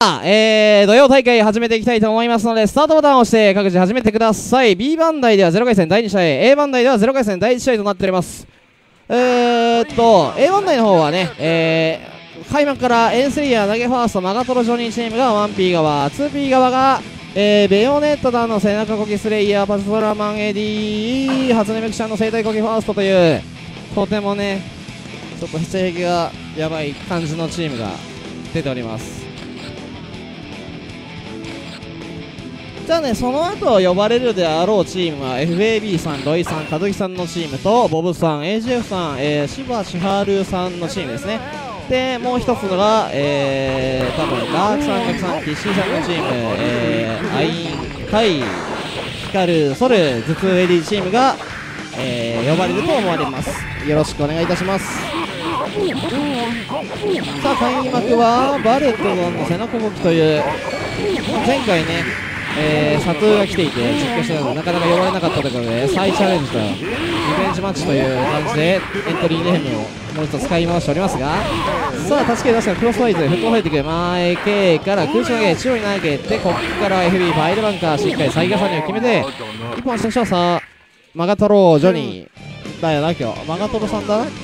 土曜大会始めていきたいと思いますので、スタートボタンを押して各自始めてください。 B バンダイでは0回戦第2試合、 A バンダイでは0回戦第1試合となっております。A バンダイの方はね、開幕からエンスリア、投げファースト、マガトロジョニーチームが 1P 側、 2P 側が、ベヨネット団の背中こきスレイヤー、パズドラマン AD、 初音ミクちゃんの生体こきファーストという、とてもねちょっと性癖がやばい感じのチームが出ております。じゃあね、その後呼ばれるであろうチームは FAB さん、ロイさん、和樹さんのチームとボブさん、AGF さん、柴千春さんのチームですね。でもう一つのが、多分ダークさん、ガクさん、TC さんのチーム、アイン、カイ、ヒカル、ソル、頭痛エディチームが、呼ばれると思われます。よろしくお願いいたします。さあ開幕はバレットの背中動きという、前回ねサトゥーが来ていて実況してたのでなかなか呼ばれなかったところで再チャレンジとリベンジマッチという感じでエントリーネームをもう一度使い回しておりますが、さあ助け出したらクロスファイズフットファイティング前 K から空中投げ中央に投げて、ここから FB ファイルバンカーしっかり再加算を決めて一本してしまう。さあマガトロジョニーだよな、今日マガトロさんだな。さ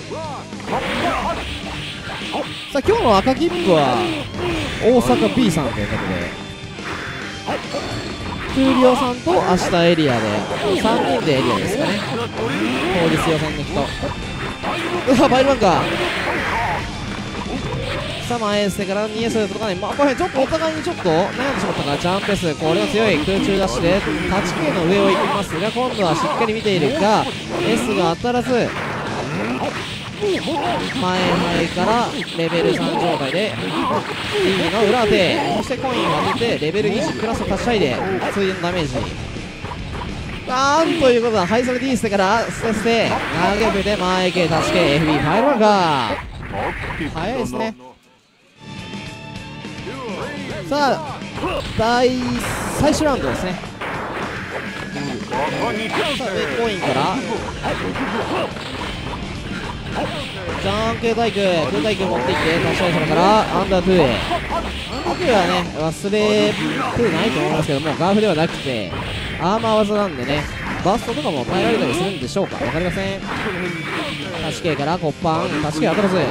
あ今日の赤切符は大阪 B さんということで、空リオさんと明日エリアで3人でエリアですかね、当日予選の人。うわバイルバンカー、さあ前エースから 2S 届かない、この辺ちょっとお互いにちょっと悩んでしまったからジャンプ S、これは強い空中ダッシュで 8K の上を行きますが、今度はしっかり見ているが S が当たらず前からレベル3状態で D の裏で、そしてコインを当ててレベル20プラスタッチハイで通常のダメージということはハイソル D ステからステステ投げ部で前 K タッチ K FB ファイルバンカー早いですね。さあ最終ラウンドですね。さあでコインからジャン系体育、空体育持っていってタッチアイソルからアンダー2へ。アンダー2はね忘れてないと思いますけども、ガーフではなくてアーマー技なんでね、バストとかも耐えられたりするんでしょうか、分かりません。タッチ系からコッパン、タッチ系当たらず。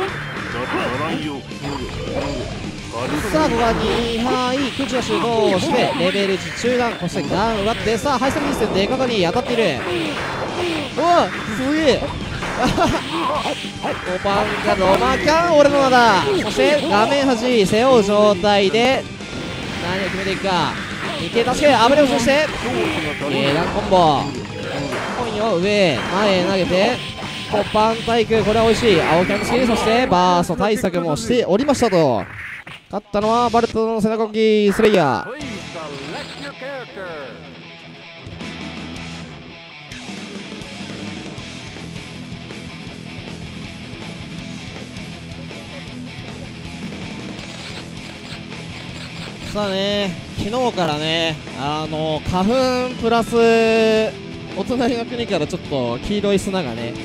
さあここは2敗空中ダッシュ通してレベル1中段、そしてダウン奪って、さあハイスタミスでかかに当たっている。おおすげえコパンがロマキャン俺の名だ。そして画面端背負う状態で何を決めていくか。2系助けあぶれをそしてガンコンボコインを上前へ投げてコパン体育、これは美味しい青キャンスキル、そしてバースト対策もしておりましたと。勝ったのはバレットの背中こきスレイヤー。さあね、昨日からね花粉プラスお隣の国からちょっと黄色い砂がね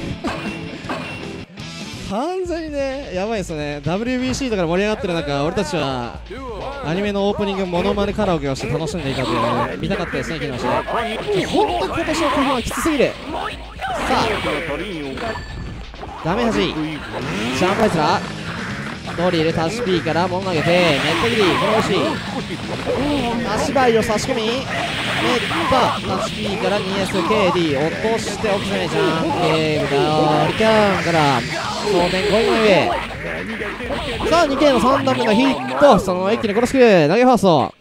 完全にねやばいですよね。 WBC とかで盛り上がってる中、俺たちはアニメのオープニングモノマネカラオケをして楽しんでいたというので見たかったですね、昨日は。本当に今年の花粉はきつすぎる。さあ画面端ジャンプアイスラードリルタッシュ P から物投げてメッタギリ、これ惜しい足場を差し込みメッタタッシュ P から 2SKD 落として奥攻めジャンプゲームダーリキャンから当面5位の上。さあ 2K の3段目のヒット、そのまま一気に殺しく投げファースト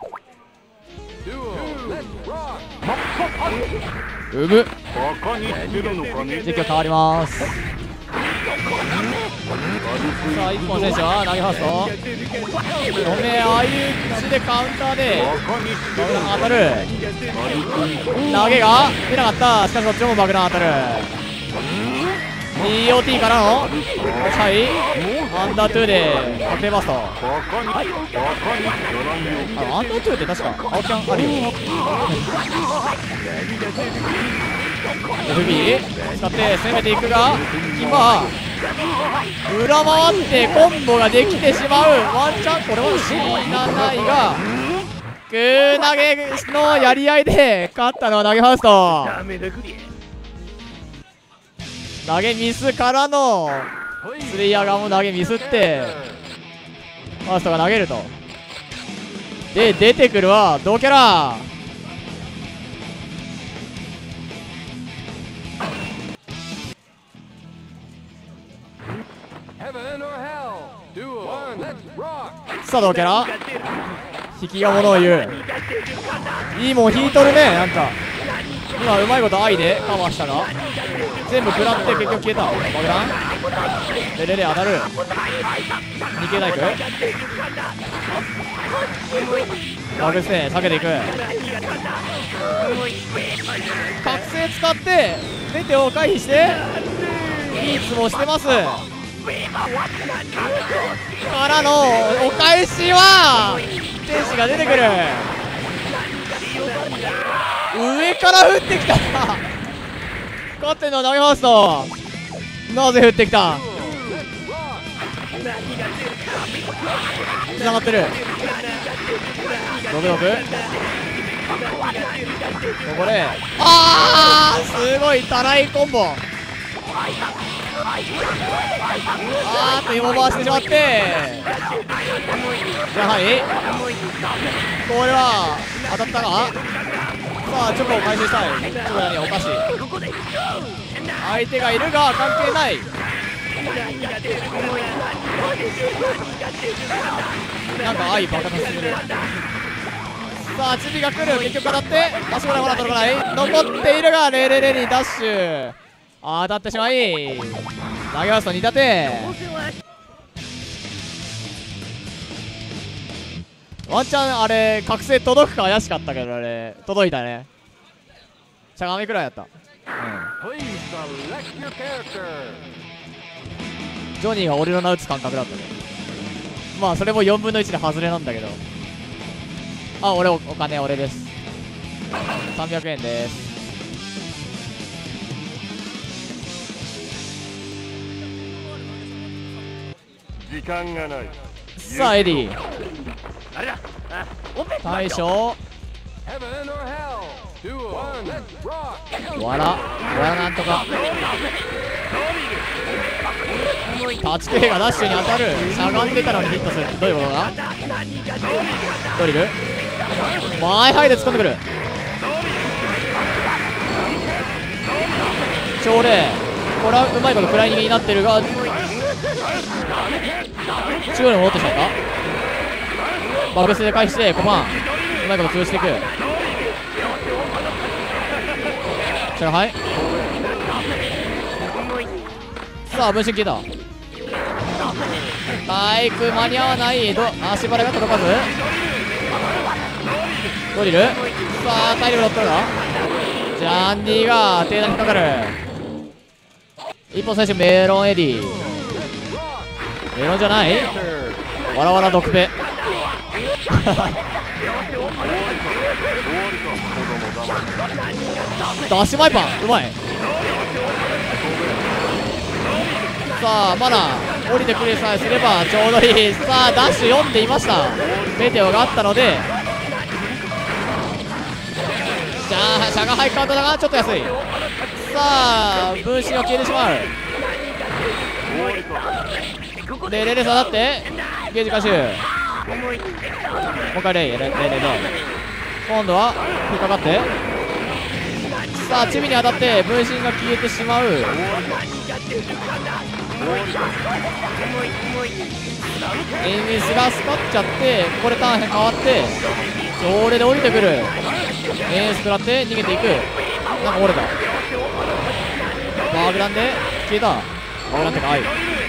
うむ実況変わります。さあ一本選手は投げファーストおめえ相打ちでカウンターで爆弾当たる、投げが出なかった。しかしそっちも爆弾当たる。 DOT からのはいアンダー2で確定バスト。アンダー2って確か青キャンあるよ FB 使って攻めていくが、今裏回ってコンボができてしまう。ワンチャンこれは死なないが、投げのやり合いで勝ったのは投げファースト。投げミスからのスレイヤー側も投げミスってファーストが投げると。で出てくるは同キャラ。さあ同キャラ引きが物を言う。いいもん引いとるね。なんか今うまいこと愛でカバーしたが全部食らって結局消えた。爆弾レレレ当たる。2系大工バグして避けていく。覚醒使って出てを回避してビーツもしてます。からのお返しは天使が出てくる。上から降ってきた勝ってんのは投げファースト。なぜ降ってきた。つながってる。6-6ここですごいたらいコンボ。今回してしまって、やはりこれは当たったが、さあチョコを回収したい。チョコ何おかしい。相手がいるが関係ない。なんか愛爆発する。さあチビが来る。結局当たって足もまだ届かない。残っているがレレレにダッシュ当たってしまい投げファースト2立て。ワンチャンあれ覚醒届くか怪しかったけど、あれ届いたね。しゃがみくらいやった。ジョニーが俺の名打つ感覚だったね。まあそれも4分の1で外れなんだけど。俺お金俺です。300円です。 時間がない。 さあエディ大将わらなんとかタッチプレイがダッシュに当たる。しゃがんでたのにヒットする。どういうことだ。ドリル前ハイで突っ込んでくる。朝礼これはうまいこと食らい逃げになってるが中央に戻ってしまった。バグスで返して5番うまいこと潰していく。上海さあ分身消えた。体育間に合わない。足払いが届かずドリル。さあ体力乗ったのか。ジャンディが手段にかかる。一本最初メロンエディメロンじゃない。わらわら毒ペダッシュマイパンうまい。さあまだ降りてくれさえすればちょうどいい。さあダッシュ読んでいました。メテオがあったのでじゃあシャガハイカウントだがちょっと安い。さあ分身は消えてしまう。でレレ下がってゲージ回収。もう一回レイ今度は引っかかってさあチビに当たって分身が消えてしまう。エンミスがスパっちゃってここでターン変わってそれで降りてくる。エース食らって逃げていく。なんか折れた。バグランで消えた。バグランってか愛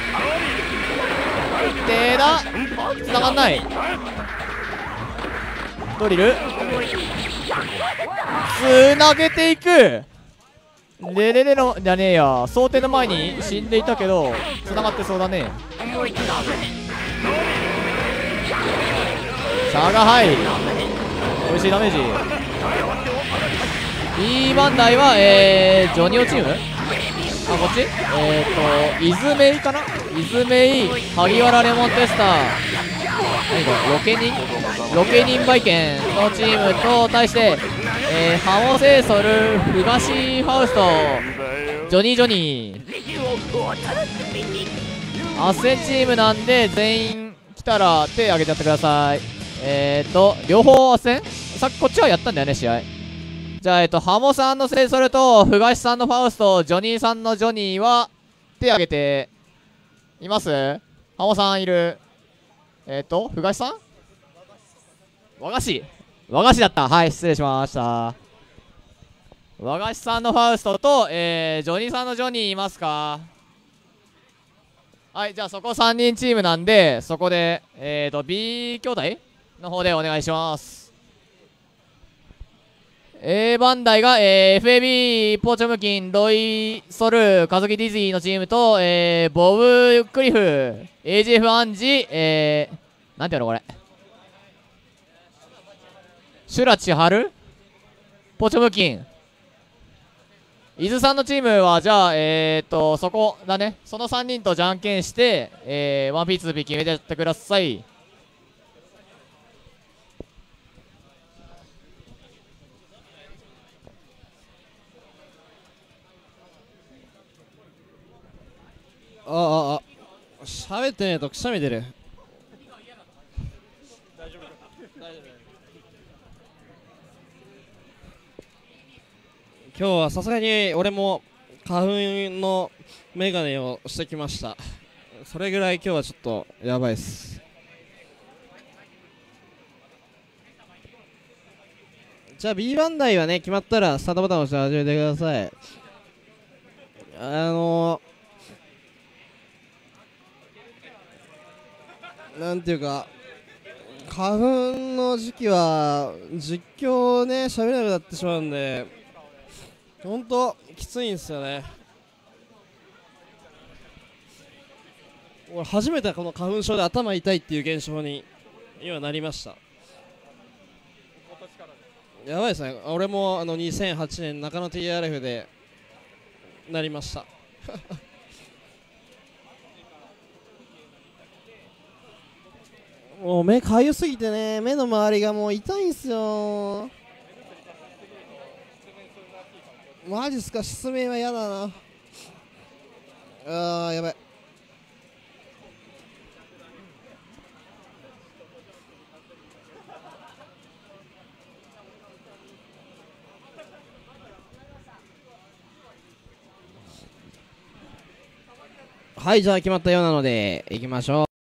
手だ繋がんない。ドリル繋げていく。レレレのじゃねえや想定の前に死んでいたけど繋がってそうだね。シャガハイ美味しいダメージ。 B バンダイはジョニオチーム、あ、こっちイズメイかな、イズメイ萩原レモンテスター、何これ、ロケ人バイケンのチームと対して、ハモセイソル東ファウストジョニーアッセンチームなんで全員来たら手挙げちゃってください。両方アッセン、さっきこっちはやったんだよね試合。じゃあハモさんのセイソルと東さんのファウスト、ジョニーさんのジョニーは手挙げています。ハモさんいる。東さん、和菓子だった。はい、失礼しました。和菓子さんのファウストと、ジョニーさんのジョニーいますか。はい、じゃあそこ3人チームなんで、そこでB 兄弟の方でお願いします。A バンダイが、FAB ポーチョムキンロイソルカズキディズィのチームと、ボブクリフ AGF アンジ、なんていうのこれ、シュラチハルポチョムキン、伊豆さんのチームはじゃあそこだね、その3人とじゃんけんして、1P2P 決めてやってください。 喋ってねえとくしゃみ出る。今日はさすがに俺も花粉のメガネをしてきました。それぐらい今日はちょっとやばいっす。じゃあ B バンダイはね決まったらスタートボタンを押して始めてください。なんていうか花粉の時期は実況ね喋れなくなってしまうんでほんときついんですよね。俺初めてこの花粉症で頭痛いっていう現象に今なりました。やばいですね。俺も2008年中野 TRF でなりましたもう目かゆすぎてね、目の周りがもう痛いんすよ。マジっすか、失明は嫌だな。やばい。はい、じゃあ決まったようなので行きましょう。